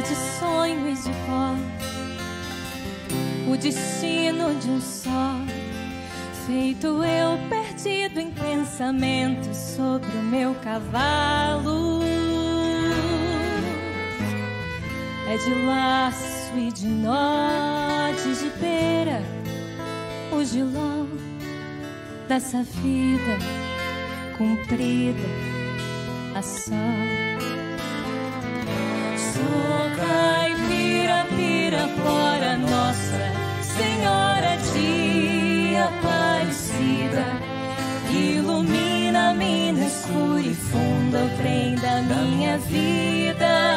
de sonho e de pó, o destino de um só, feito eu perdido em pensamentos sobre o meu cavalo. É de laço e de nó, de jipeira, o giló dessa vida comprida a só. Sou caipira, pirapora, Nossa Senhora de Aparecida, ilumina a mina escura e funda o trem da minha vida.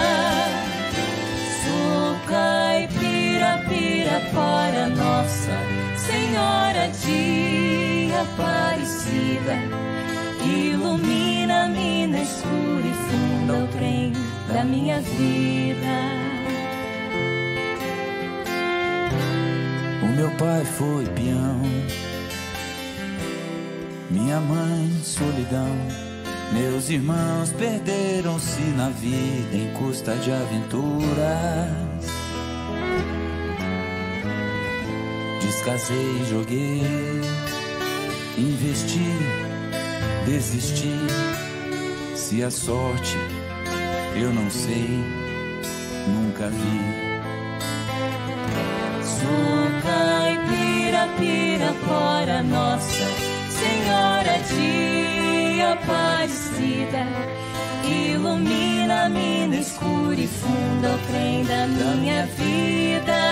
Sou caipira, pirapora, Nossa Senhora de Aparecida, ilumina a mina escura e funda o trem da minha vida. O meu pai foi peão, minha mãe solidão, meus irmãos perderam-se na vida em custa de aventuras. Descasei, joguei, investi, desisti. Se a sorte eu não sei, nunca vi. Sou caipira, pirapora, Nossa Senhora de Aparecida, ilumina a mina escura e funda o trem da minha vida.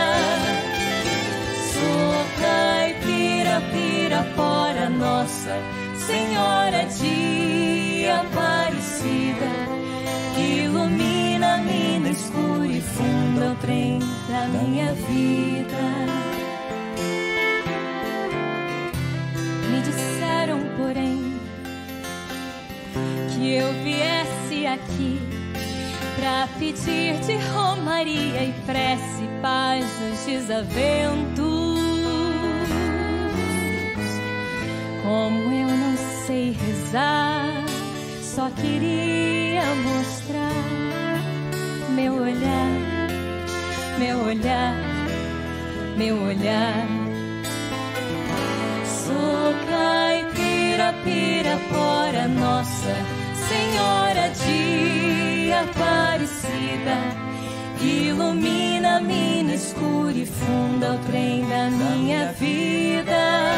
Sou caipira, pirapora, Nossa Senhora de Aparecida, ilumina a mina escura e funda o trem da minha vida. Me disseram, porém, que eu viesse aqui pra pedir de romaria e prece paz nos desaventos. Como eu não sei rezar, só queria mostrar meu olhar, meu olhar, meu olhar. Sou caipira, pirapora, Nossa Senhora de Aparecida, ilumina a mina escura e funda o trem da minha vida.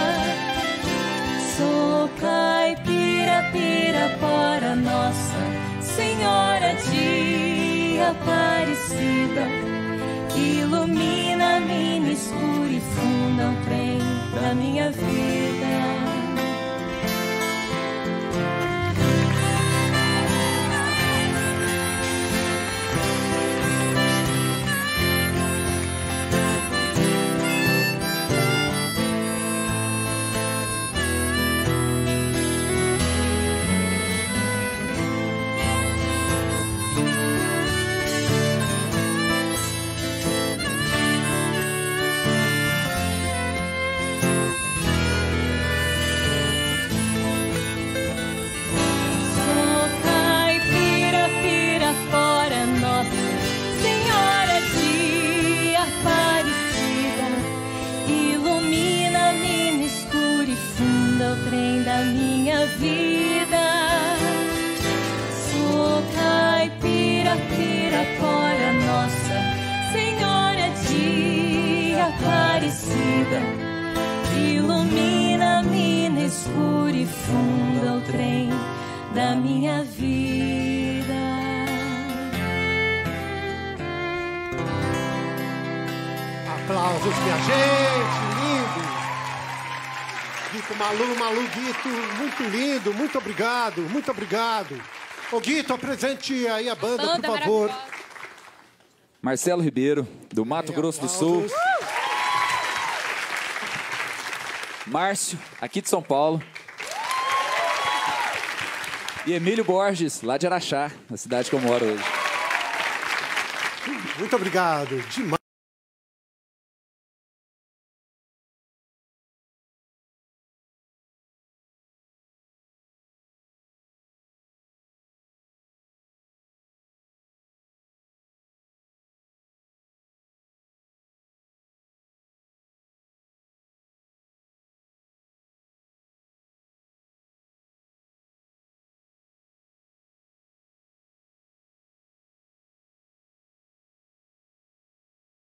Sou caipira, pirapora, Nossa Senhora de Aparecida, ilumina a mina escura e funda o trem da minha vida. O trem da minha vida. Sou caipira, pirapora, Nossa Senhora de Aparecida, ilumina a mina escura e funda o trem da minha vida. Aplausos, minha gente, lindo! Guito, Malu, Guito, muito lindo, muito obrigado, muito obrigado. Ô, Guito, apresente aí a banda, por favor. Marcelo Ribeiro, do Mato Grosso do Sul. Márcio, aqui de São Paulo. E Emílio Borges, lá de Araxá, na cidade que eu moro hoje. Muito obrigado, demais.